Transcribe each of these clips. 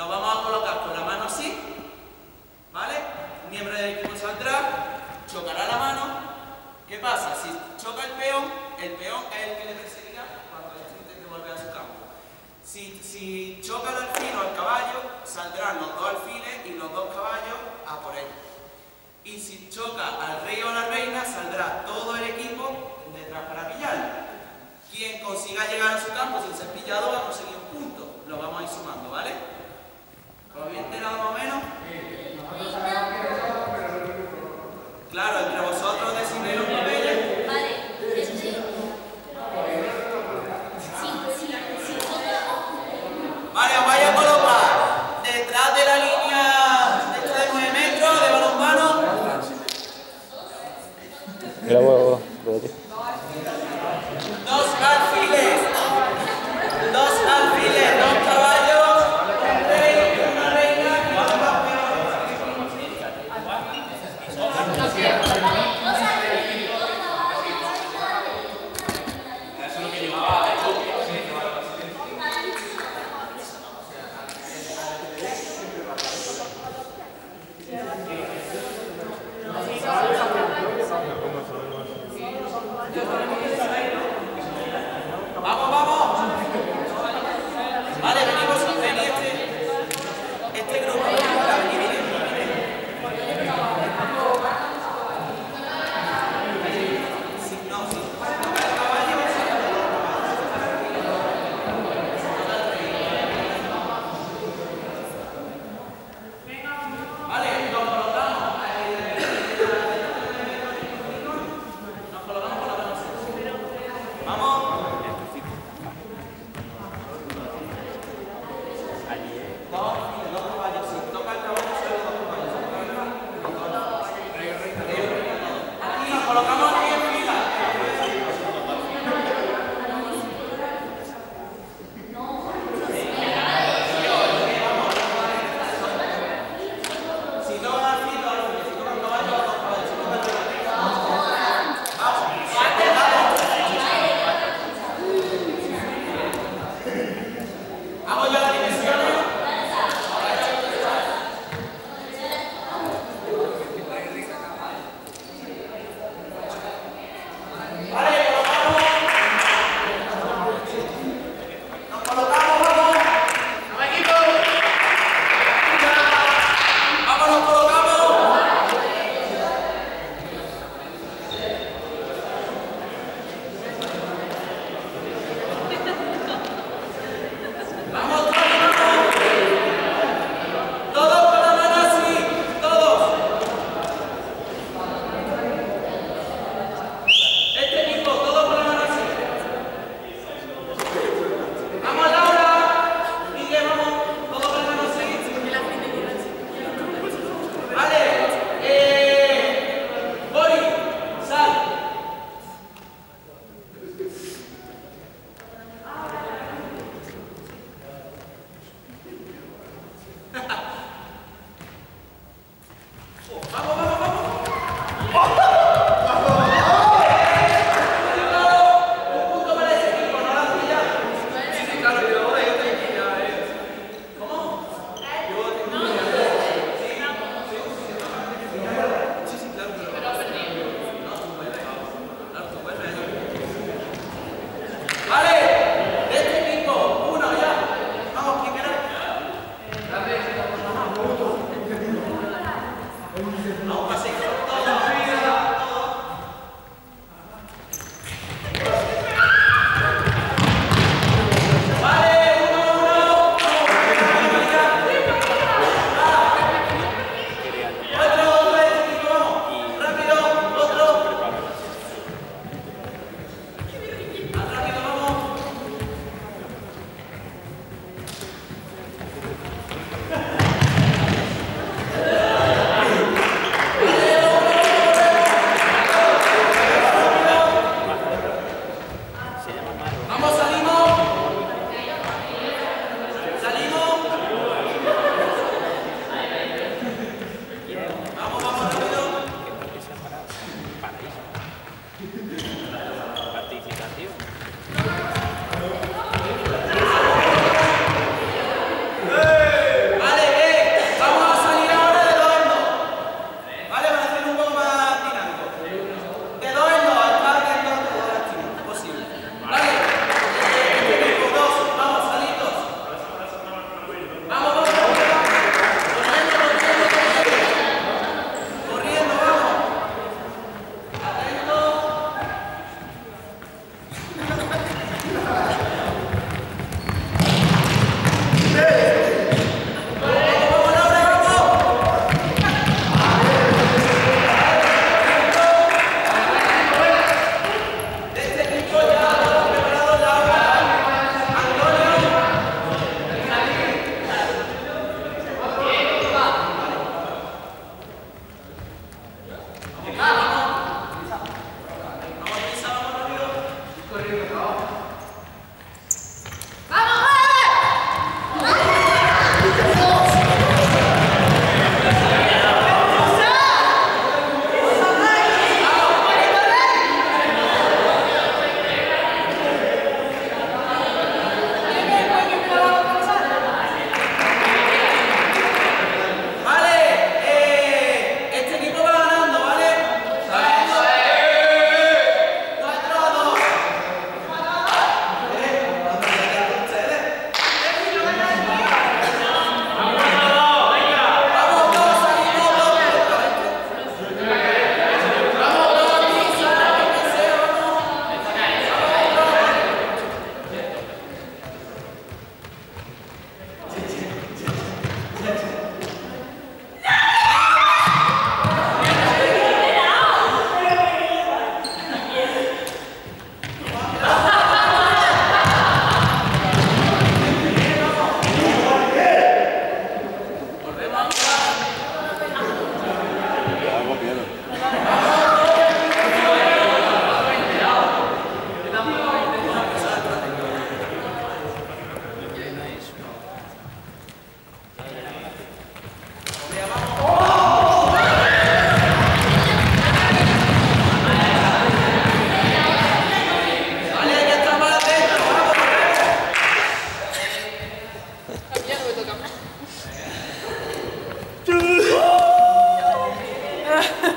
Nos vamos a colocar con la mano así, ¿vale? Un miembro del equipo saldrá, chocará la mano. ¿Qué pasa? Si choca el peón es el que le perseguirá cuando este intente volver a su campo. Si choca el alfil o el caballo, saldrán los dos alfiles y los dos caballos a por él. Y si choca al rey o a la reina, saldrá todo el equipo detrás para pillarlo. Quien consiga llegar a su campo sin ser pillado va a conseguir un punto. Lo vamos a ir sumando, ¿vale? ¿Os habéis enterado más o menos? Claro, entre vosotros decidéis los papeles. Vale, os vais a colocar detrás de la línea de 9 metros de balonmano. Dos alfiles, dos caballos.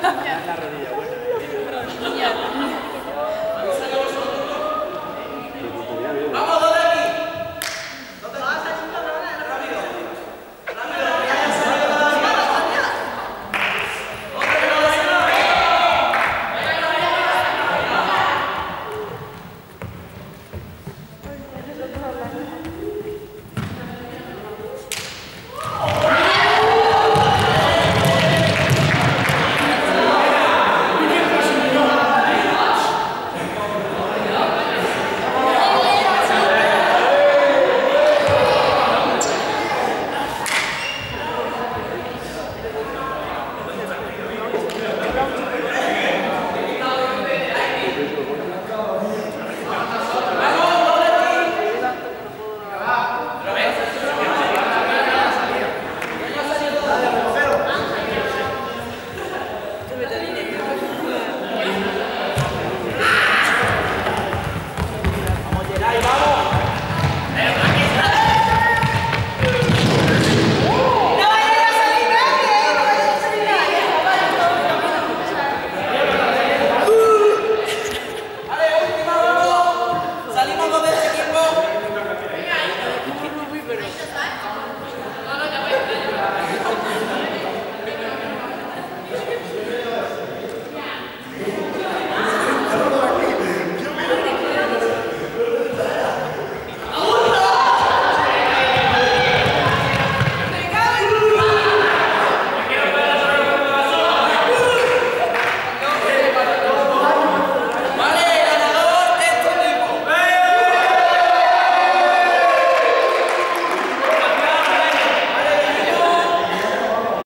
La rodilla.